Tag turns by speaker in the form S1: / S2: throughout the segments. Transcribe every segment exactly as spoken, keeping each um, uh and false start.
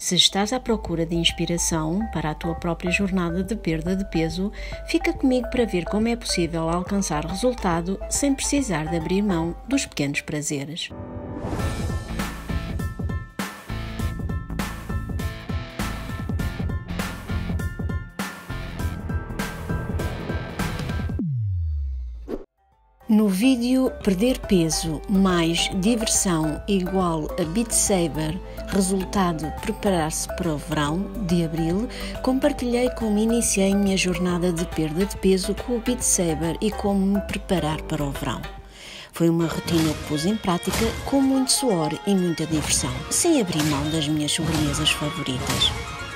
S1: Se estás à procura de inspiração para a tua própria jornada de perda de peso, fica comigo para ver como é possível alcançar resultado sem precisar de abrir mão dos pequenos prazeres. No vídeo Perder peso mais diversão igual a Beat Saber, resultado preparar-se para o verão, de abril, compartilhei como iniciei minha jornada de perda de peso com o Beat Saber e como me preparar para o verão. Foi uma rotina que pus em prática com muito suor e muita diversão, sem abrir mão das minhas sobremesas favoritas.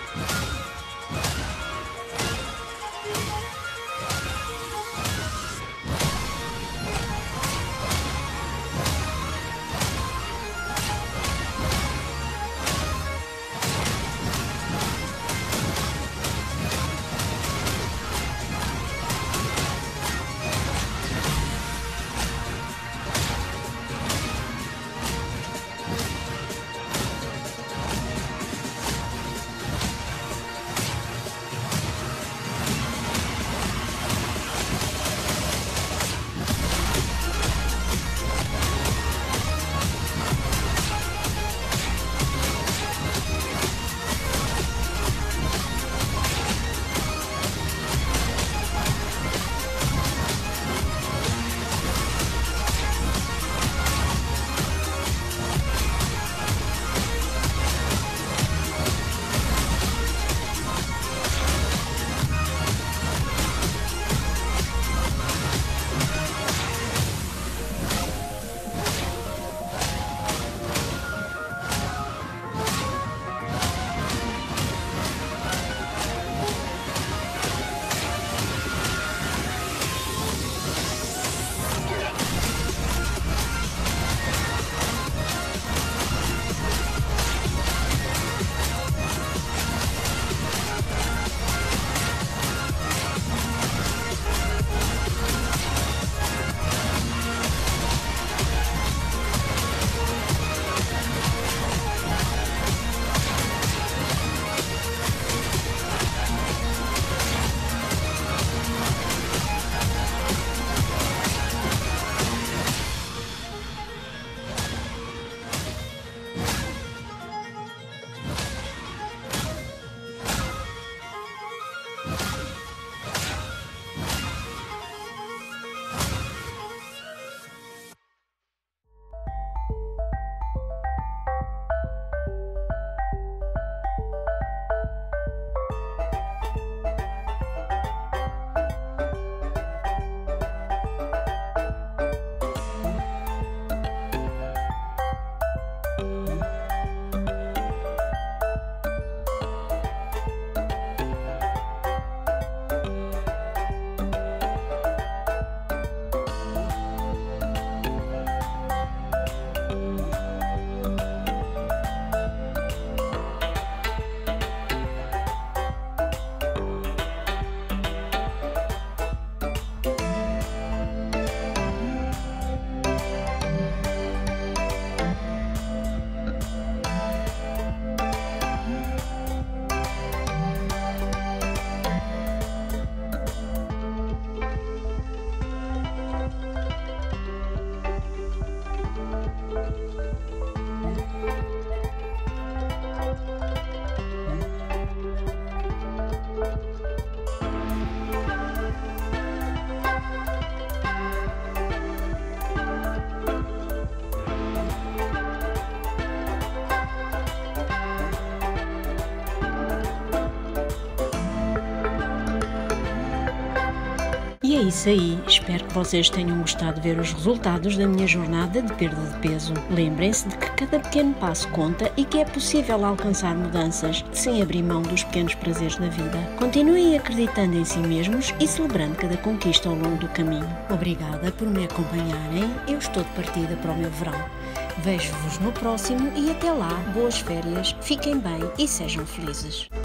S1: E é isso aí, espero que vocês tenham gostado de ver os resultados da minha jornada de perda de peso. Lembrem-se de que cada pequeno passo conta e que é possível alcançar mudanças sem abrir mão dos pequenos prazeres da vida. Continuem acreditando em si mesmos e celebrando cada conquista ao longo do caminho. Obrigada por me acompanharem, eu estou de partida para o meu verão. Vejo-vos no próximo e até lá, boas férias, fiquem bem e sejam felizes.